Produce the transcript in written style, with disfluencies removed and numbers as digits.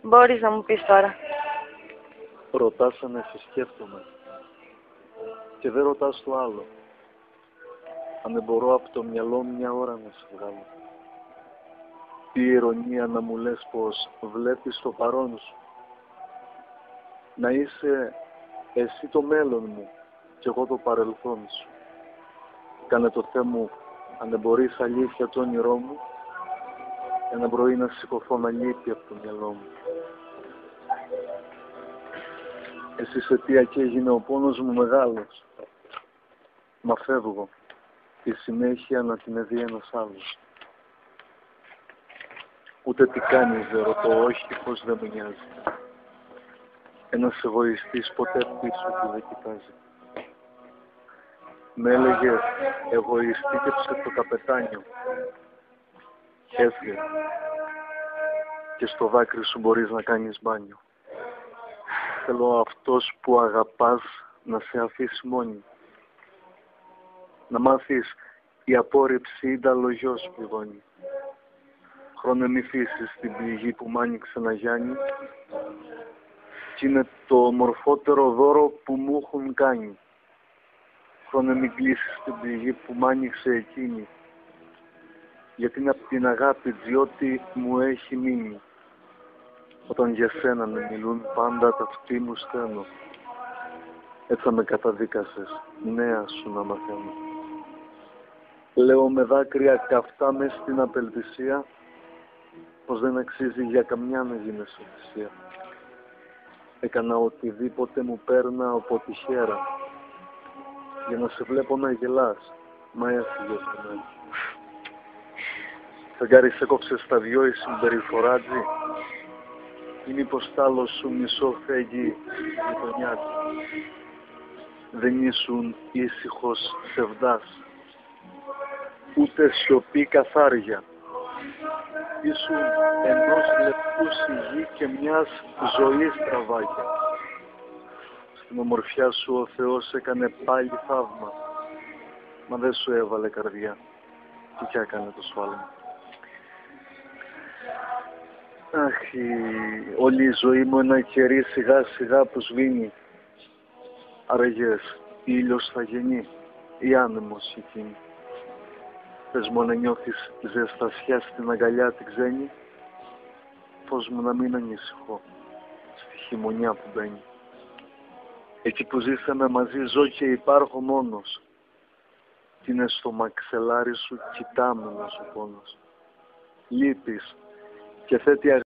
Μπορείς να μου πεις τώρα. Ρωτάς αν σε σκέφτομαι. Και δεν ρωτάς το άλλο. Αν δεν μπορώ από το μυαλό μου μια ώρα να σε βγάλω. Τι ηρωνία να μου λες πως βλέπεις το παρόν σου. Να είσαι εσύ το μέλλον μου και εγώ το παρελθόν σου. Κάνε το Θεέ μου, αν δεν μπορείς αλήθεια το όνειρό μου, ένα πρωί να σηκωθώ να λείπει από το μυαλό μου. Εσύ σε αιτία και έγινε ο πόνος μου μεγάλος. Μα φεύγω, τη συνέχεια να την δει ένας άλλος. Ούτε τι κάνεις δεν ρωτώ, όχι πως δεν με νοιάζει. Ένας εγωιστής ποτέ πίσω του δεν κοιτάζει. Με έλεγε εγωιστήκεψε το καπετάνιο. Έφυγε. Και στο δάκρυ σου μπορείς να κάνεις μπάνιο. Θέλω αυτός που αγαπάς να σε αφήσει μόνη. Να μάθεις η απόρριψη ή τα λογιό σου πληγώνει. Χρόνε μη φύσεις την πληγή που μ' άνοιξε να γιάνει. Κι είναι το ομορφότερο δώρο που μου έχουν κάνει. Χρόνε μη κλείσεις την πληγή που μ' άνοιξε εκείνη. Γιατί είναι απ' την αγάπη διότι μου έχει μείνει. Όταν για σένα με μιλούν πάντα τα αυτοί μου στέλνω. Έτσι θα με καταδίκασες, νέα σου να μαθαίνω. Λέω με δάκρυα καυτά μες στην απελπισία πως δεν αξίζει για καμιά να γίνεσαι θυσία. Έκανα οτιδήποτε μου πέρνα από τυχαία για να σε βλέπω να γελάς, μα έφυγε από μένα. Φεγγάρι σε κόψε στα δυο η συμπεριφοράτζη ή μήπως τ' άλλο σου μισό φέγγι γειτονιάτζη. Δεν ήσουν ήσυχος σεβδάς, ούτε σιωπή καθάρια. Ήσουν ενός λεπτού σιγή και μιας ζωής τραβάγια. Στην ομορφιά σου ο Θεός έκανε πάλι θαύμα, μα δεν σου έβαλε καρδιά. Τι κι έκανε το σφάλμα. Αχ, όλη η ζωή μου ένα κερί σιγά σιγά που σβήνει. Άραγες ήλιος θα γεννεί ή άνεμος εκείνη. Πες μου να νιώθεις ζεστασιά στην αγκαλιά την ξένη. Πώς μου να μην ανησυχώ στη χειμωνιά που μπαίνει. Εκεί που ζήσαμε μαζί ζω και υπάρχω μόνος. Κι είναι στο μαξελάρι σου κοιτάμενος ο πόνος. Λείπεις και θέτει αγάπη